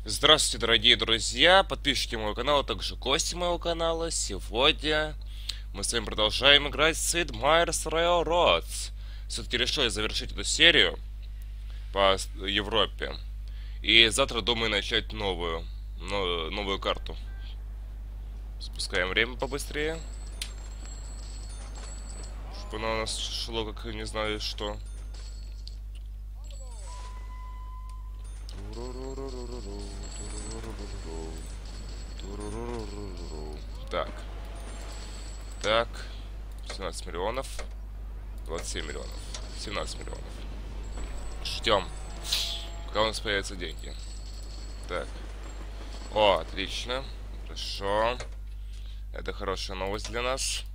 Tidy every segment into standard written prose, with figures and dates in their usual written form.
Здравствуйте, дорогие друзья, подписчики моего канала, а также гости моего канала. Сегодня мы с вами продолжаем играть в Sid Meier's Railroads. Все-таки решили завершить эту серию по Европе. И завтра думаю начать новую карту. Спускаем время побыстрее. Чтобы оно у нас шло как не знаю что. Так. Так. 17 миллионов. 27 миллионов. 17 миллионов. Ждем, пока у нас появятся деньги. Так. О, отлично. Хорошо. Это хорошая новость для нас.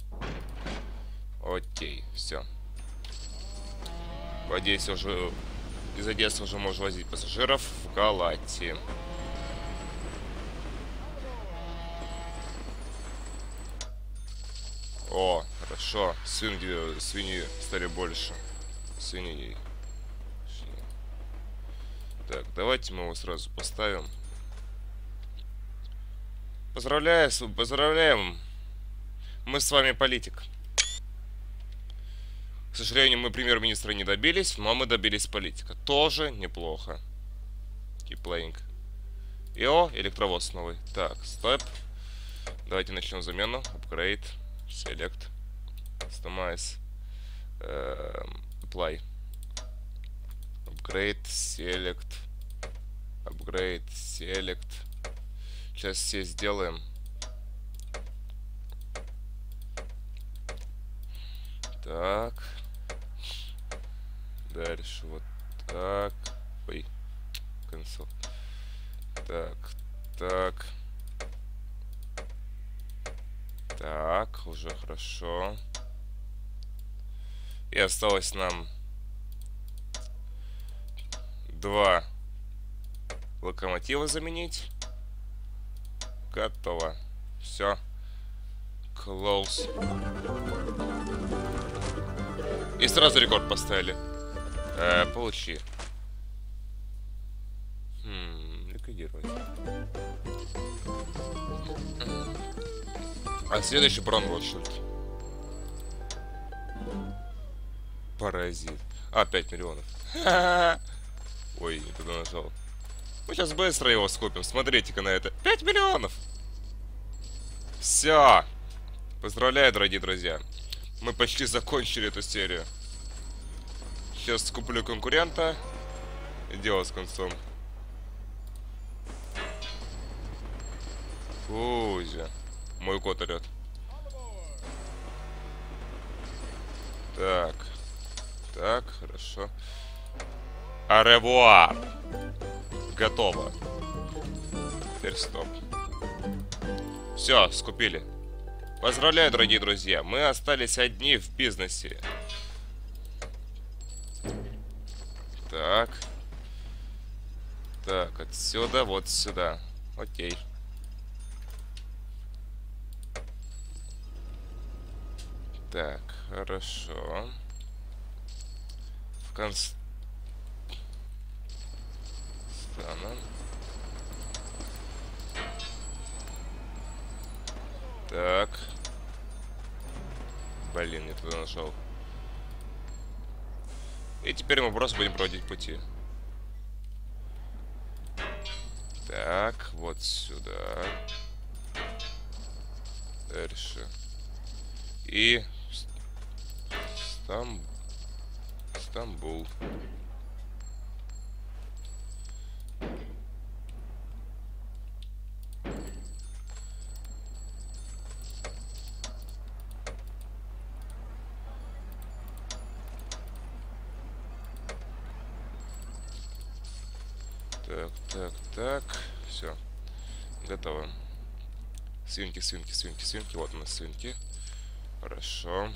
Окей, все. В Одессе уже... Из Одессы уже можно возить пассажиров в Галатии. О, хорошо. Свиньи стали больше. Свиней. Так, давайте мы его сразу поставим. Поздравляем. Мы с вами политик. К сожалению, мы премьер-министра не добились, но мы добились политика. Тоже неплохо. Keep playing. Ио, электровоз новый. Так, стоп. Давайте начнем замену. Upgrade. Select. Customize. Apply. Upgrade. Select. Upgrade. Select. Сейчас все сделаем. Так. Дальше вот так. Ой. Cancel. Так. Так, уже хорошо. И осталось нам 2 локомотива заменить. Готово. Все. Close. И сразу рекорд поставили. Получи. Ликвидировать. А следующий Бронвотшильд. Паразит. 5 миллионов. Ой, не туда нажал. Мы сейчас быстро его скупим. Смотрите-ка на это. 5 миллионов. Все. Поздравляю, дорогие друзья. Мы почти закончили эту серию. Сейчас скуплю конкурента. И дело с концом. Кузя. Мой кот орет. Так, хорошо. Аревуар. Готово. Теперь стоп. Все, скупили. Поздравляю, дорогие друзья. Мы остались одни в бизнесе. Так. Так, отсюда вот сюда. Окей. Так, хорошо. В конце... Так. Блин, не туда нашел. И теперь мы просто будем проводить пути. Так, вот сюда. Дальше. И... Стамбул. Так. Все. Готово. Свинки. Вот у нас свинки. Хорошо.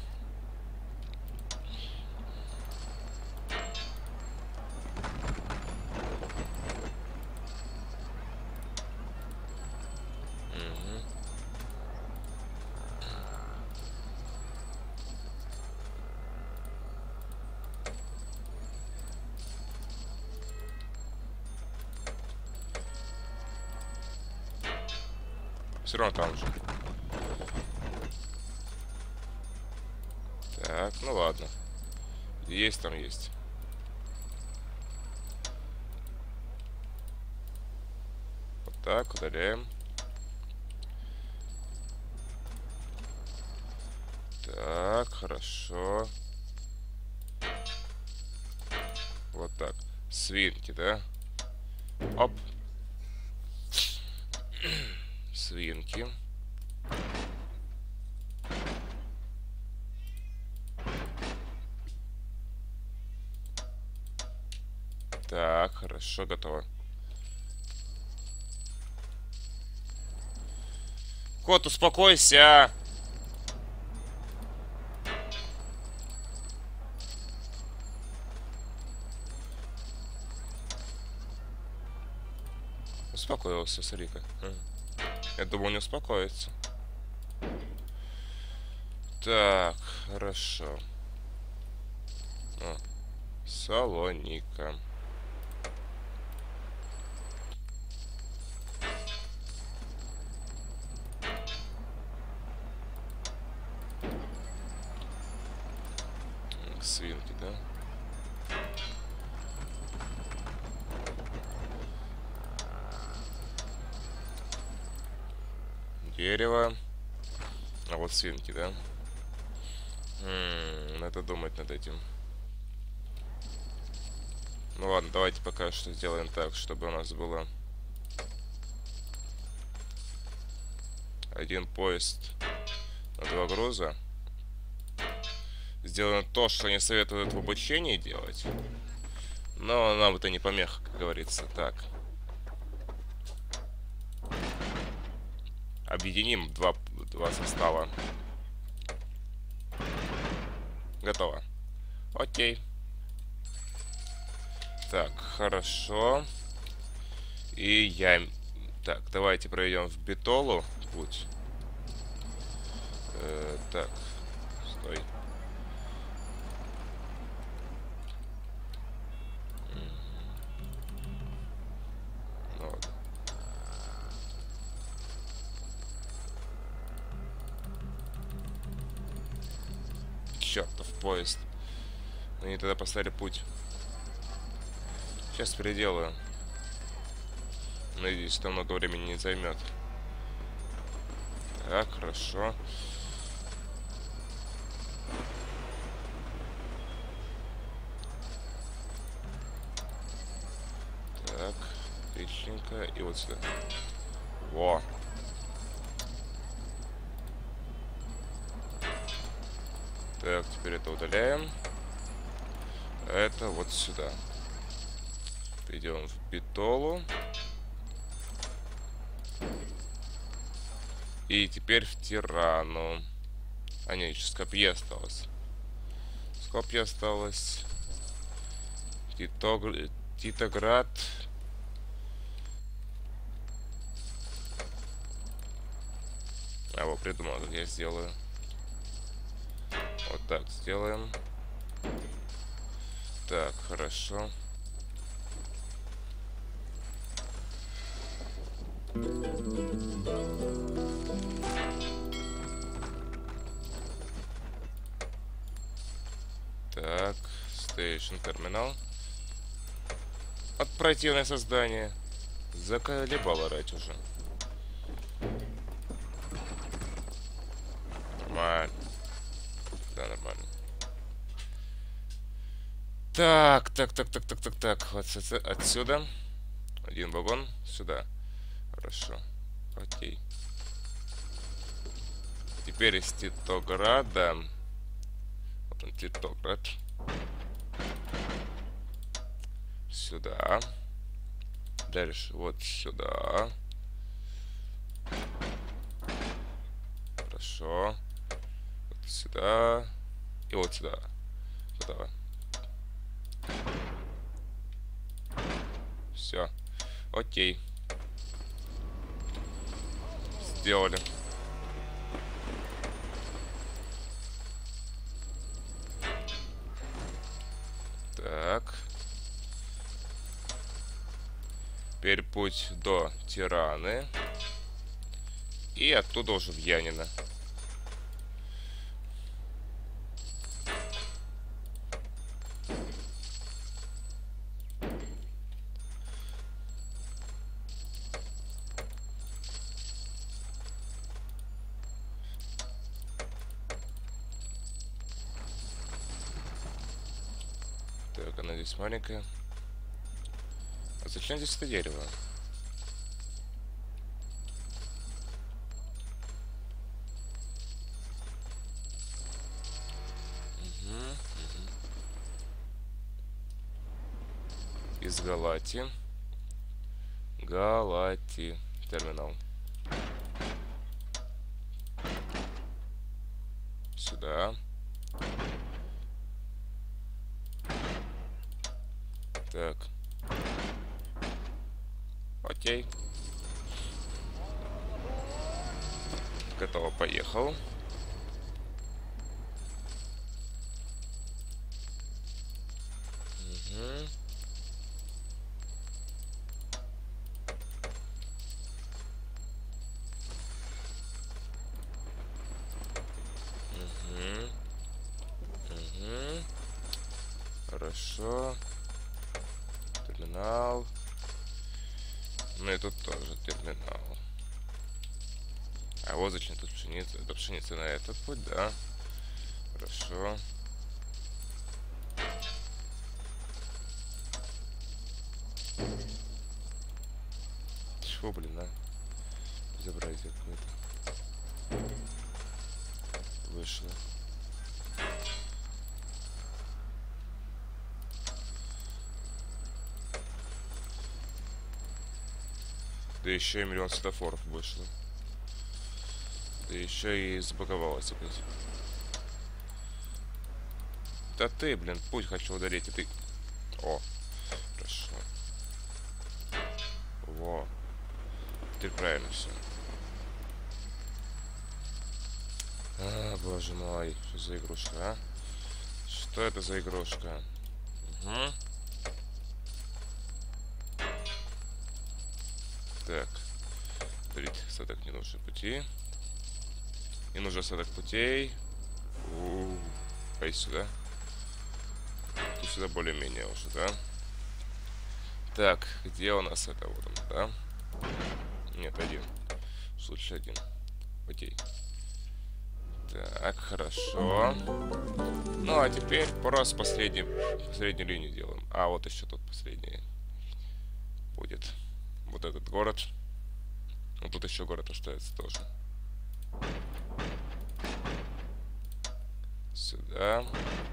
Все равно там же. Так, ну ладно. Есть там есть. Вот так, удаляем. Так, хорошо. Вот так. Свинки, да? Оп. Свинки. Так, хорошо, готово. Кот, успокойся! Успокоился, смотри-ка. Я думал, не успокоится. Так, хорошо. О, Салоника. Свинки, да? Дерево. А вот свинки, да? Надо думать над этим. Ну ладно, давайте пока что сделаем так, чтобы у нас было один поезд на 2 груза. Сделаем то, что они советуют в обучении делать. Но нам это не помеха, как говорится. Так. Объединим два состава. Готово. Окей. Так, хорошо. И я... Так, давайте проведем в Битолу путь. Так, стой. Ну, ладно. Чертов поезд. Они тогда поставили путь. Сейчас переделаю. Надеюсь, это много времени не займет. Так, хорошо. Так, отличненько. И вот сюда. Во. Так, теперь это удаляем. Это вот сюда. Идем в Битолу. И теперь в Тирану. А нет, еще Скопье осталось. Скопье осталось. Титоград. А, вот придумал, как я сделаю. Вот так сделаем. Так, хорошо. Так, Station терминал. Вот противное создание. Заколебало орать уже. Нормально. Да, нормально. Так. Вот отсюда. Один вагон сюда. Хорошо. Окей. Теперь из Титограда. Вот он, Титоград. Сюда. Дальше вот сюда. Хорошо. Вот сюда. И вот сюда. Готово. Все. Окей. Сделали. Так. Теперь путь до Тираны. И оттуда уже в Янина. Так, она здесь маленькая. А зачем здесь это дерево? Из Галати. Галати. Терминал. Сюда. Так. Окей. Готово, поехал. Угу. Угу. Угу. Хорошо. Терминал. Ну и тут тоже терминал. А вот зачем тут пшеница? Это пшеница на этот путь, да? Хорошо. Чего, блин, а? Безобразие какое-то. Вышло. Да еще и миллион светофоров вышло. Да еще и запаковалась опять. Да ты, блин, путь хочу удалить, и ты... О, хорошо. Во. Теперь правильно все. А, боже мой, что за игрушка, а? Что это за игрушка? Угу. Так. Дарить остаток ненужных пути. Не нужен остаток путей. Пойди сюда. Тут сюда более-менее уже, да? Так, где у нас это? Вот он, да? Нет, один. Лучше один. Путей. Так, хорошо. Ну, а теперь просто последнюю линию делаем. А, вот еще тут последняя будет. Вот этот город. Ну, тут еще город остается тоже. Сюда.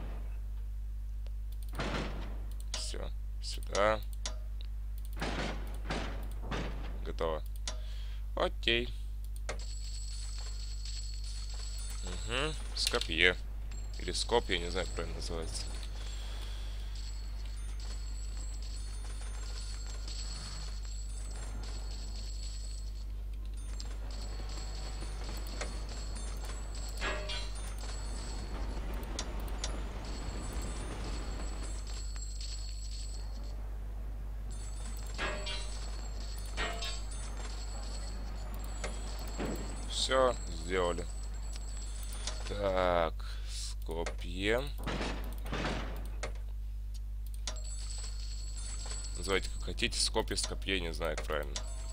Все. Сюда. Готово. Окей. Угу. Скопье. Или Скопье, не знаю, как правильно называется. Все, сделали. Так, Скопье. Называйте как хотите, Скопье, Скопье, не знаю, как правильно.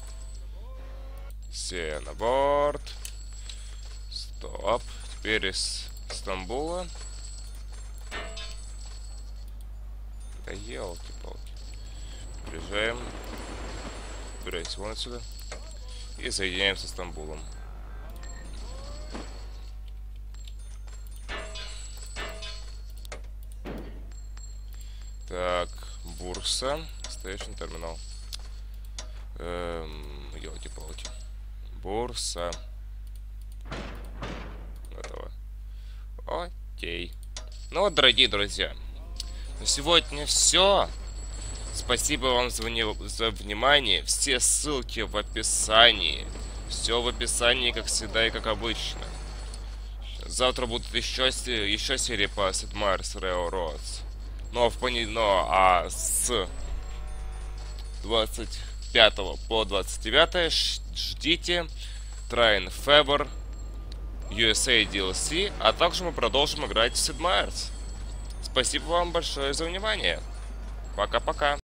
Все на борт. Стоп. Теперь из Стамбула. Да елки-палки. Приезжаем. Убирайся вон отсюда. И соединяемся с Стамбулом. Так, Бурса. Station терминал. Елки-палки. Бурса. Готово. Окей. Ну вот, дорогие друзья, на сегодня все. Спасибо вам за внимание. Все ссылки в описании. Все в описании, как всегда и как обычно. Завтра будут еще серии по Sid Meier's Railroads. А с 25 по 29 ждите Train Fever, USA DLC, а также мы продолжим играть в Sid Meier's. Спасибо вам большое за внимание. Пока-пока.